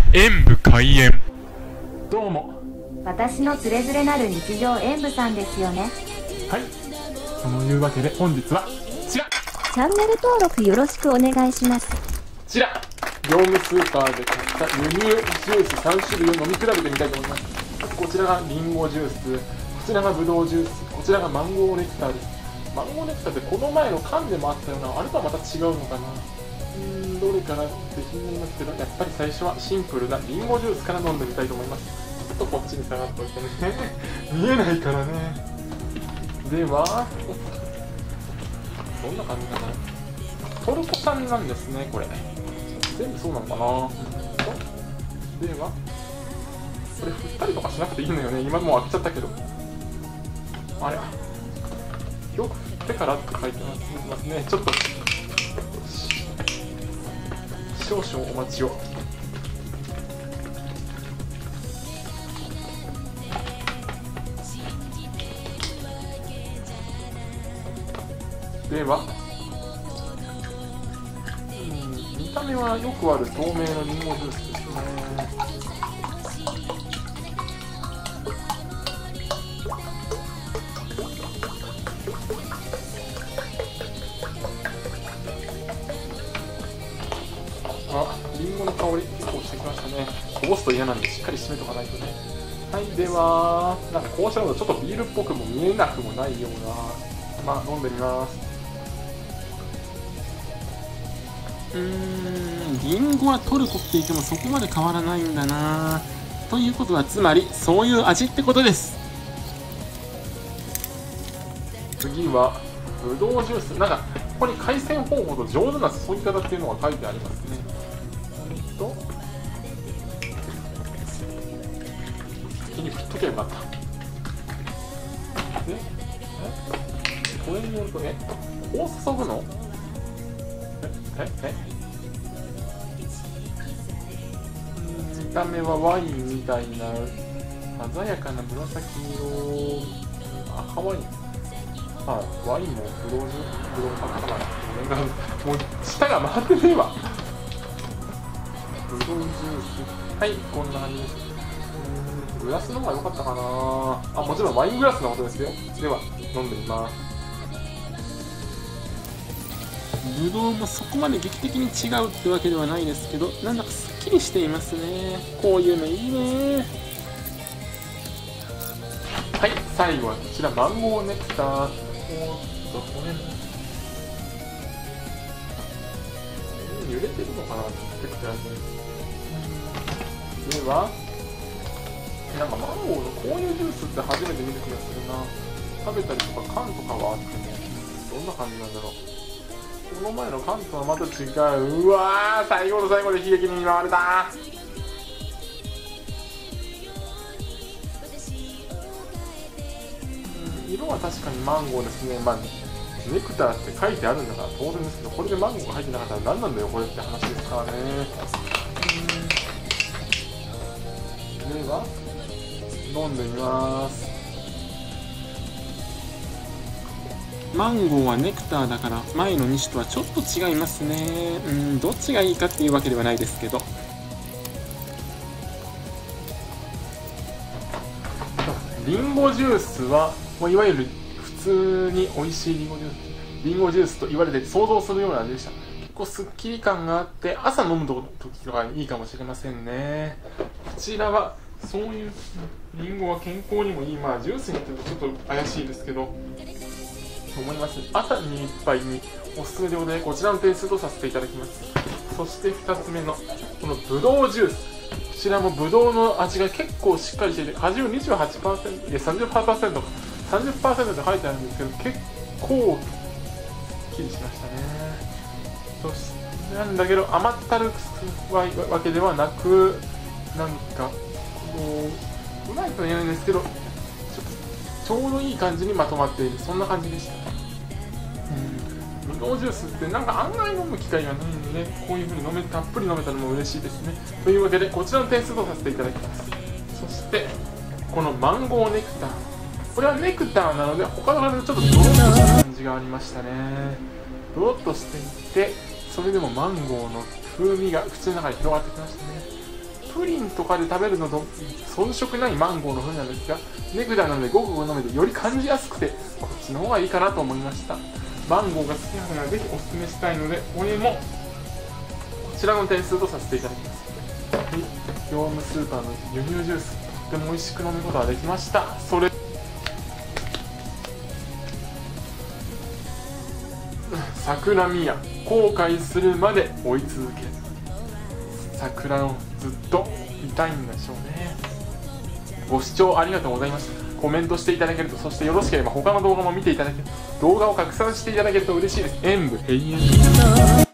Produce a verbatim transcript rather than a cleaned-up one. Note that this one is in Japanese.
演武開演。どうも、 私のつれづれなる日常演武さんですよね。 はい、そのいうわけで本日はこちらチャンネル登録よろしくお願いします。 こちら業務スーパーで買った輸入ジュースさん種類を飲み比べてみたいと思います。こちらがリンゴジュース、こちらがブドウジュース、こちらがマンゴーネクターです。マンゴーネクターってこの前の缶でもあったような、あれとはまた違うのかな。うーん、どれかなって気になりますけど、やっぱり最初はシンプルなリンゴジュースから飲んでみたいと思います。ちょっとこっちに下がっておいてね見えないからね。ではどんな感じかな。トルコ産なんですね、これ全部そうなのかな。ではこれ振ったりとかしなくていいのよね。今もう開けちゃったけど、あれよく振ってからって書いてますね。ちょっと少々お待ちを。では、うん、見た目はよくある透明のリンゴジュースですね。あ、リンゴの香り結構してきましたね。こぼすと嫌なんでしっかり締めとかないとね。はい、ではなんかこうしたのちょっとビールっぽくも見えなくもないような、まあ飲んでみます。うーん、リンゴはトルコって言ってもそこまで変わらないんだな。ということはつまりそういう味ってことです。次はブドウジュース。なんかここに海鮮方法と上手な注ぎ方っていうのが書いてありますね。と先に振っとけばよかった。で、えこれによるとね、こう注ぐのええ見た目はワインみたいな鮮やかな紫色、赤ワイン、はい、ワインもブドウジュース、ブドウ赤だな。もう舌が回ってねえわ。ブドウジュース、はい、こんな感じです。うーん、グラスの方が良かったかなあ。もちろんワイングラスのことですよ。では飲んでみます。ブドウもそこまで劇的に違うってわけではないですけど、なんだかすっきりしていますね。こういうのいいね。はい、最後はこちらマンゴーネクター。おっとこれ揺れてるのかなってくらいで。ではなんかマンゴーのこういうジュースって初めて見る気がするな。食べたりとか缶とかはあってもどんな感じなんだろう。この前の缶とはまた違う。うわー、最後の最後で悲劇に見舞われた。うん、色は確かにマンゴーですね。まあネクターって書いてあるんだから当然ですけど、これでマンゴーが入ってなかったら何なんだよこれって話ですからね。うん、では飲んでみます。マンゴーはネクターだから前のに種とはちょっと違いますね。うん、どっちがいいかっていうわけではないですけど、リンゴジュースは、まあ、いわゆる普通に美味しいリンゴジュースリンゴジュースと言われて想像するような味でした。結構すっきり感があって朝飲む時とかにいいかもしれませんね。こちらはそういうリンゴは健康にもいい、まあジュースによってちょっと怪しいですけどと思います。朝に一杯におすすめでござい、こちらの点数とさせていただきます。そしてふたつめのこのブドウジュース、こちらもブドウの味が結構しっかりしていて、果汁 にじゅうはちパーセント いや さんじゅっパーセント か さんじゅっパーセント って書いてあるんですけど、結構すっきりしましたね。そしてなんだけど甘ったるくわけではなく、なんかこううまいとは言えないんですけど、ちょっとちょうどいい感じにまとまっている、そんな感じでした。うん、ブドウジュースってなんか案外飲む機会がないので、こういう風に飲めたっぷり飲めたのも嬉しいですね。というわけでこちらの点数とさせていただきます。そしてこのマンゴーネクター、これはネクターなので他の方でちょっとドロッとした感じがありましたね。ドロッとしていて、それでもマンゴーの風味が口の中に広がってきましたね。 プリンとかで食べるのと遜色ないマンゴーの風なんですが、ネクターなのでごくごく飲めてより感じやすくて、こっちの方がいいかなと思いました。マンゴーが好きなのでぜひおすすめしたいので、これもこちらの点数とさせていただきます。はい、業務スーパーの輸入ジュース、とっても美味しく飲むことができました。それ桜宮、後悔するまで追い続ける。桜をずっと見たいんでしょうね。ご視聴ありがとうございました。コメントしていただけると、そしてよろしければ他の動画も見ていただける、動画を拡散していただけると嬉しいです。演武永遠。